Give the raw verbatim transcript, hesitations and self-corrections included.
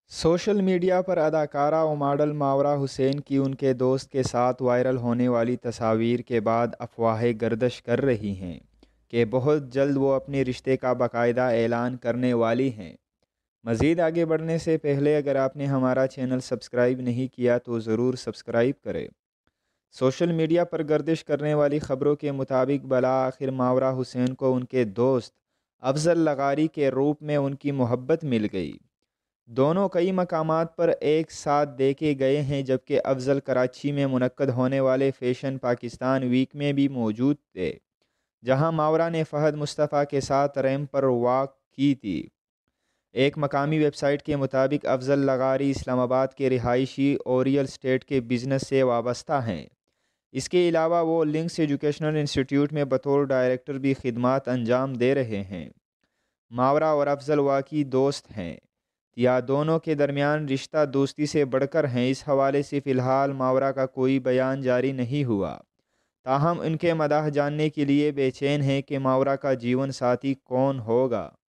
Social media पर अदाकारा और मॉडल मावरा हुसैन की उनके दोस्त के साथ वायरल होने वाली तस्वीर के बाद अफवाहें गर्दिश कर रही हैं कि बहुत जल्द वो अपने रिश्ते का बाकायदा ऐलान करने वाली हैं। मज़ीद आगे बढ़ने से पहले अगर आपने हमारा चैनल सब्सक्राइब नहीं किया तो ज़रूर सब्सक्राइब करें। सोशल मीडिया पर गर्दिश करने वाली ख़बरों के मुताबिक बला आखिर मावरा हुसैन को उनके दोस्त अफजल लगारी के रूप में उनकी मोहब्बत मिल गई। दोनों कई मकामात पर एक साथ देखे गए हैं, जबकि अफजल कराची में मुनक्कद होने वाले फैशन पाकिस्तान वीक में भी मौजूद थे, जहां मावरा ने फ़हद मुस्तफ़ा के साथ रैंप पर वॉक की थी। एक मकामी वेबसाइट के मुताबिक अफजल लगारी इस्लामाबाद के रिहायशी और रियल स्टेट के बिजनेस से वाबस्ता हैं। इसके अलावा वो लिंक्स एजुकेशनल इंस्टीट्यूट में बतौर डायरेक्टर भी खिदमात अंजाम दे रहे हैं। मावरा और अफजल वाकई दोस्त हैं या दोनों के दरमियान रिश्ता दोस्ती से बढ़कर हैं, इस हवाले से फ़िलहाल मावरा का कोई बयान जारी नहीं हुआ। ताहम उनके मदाह जानने के लिए बेचैन हैं कि मावरा का जीवन साथी कौन होगा।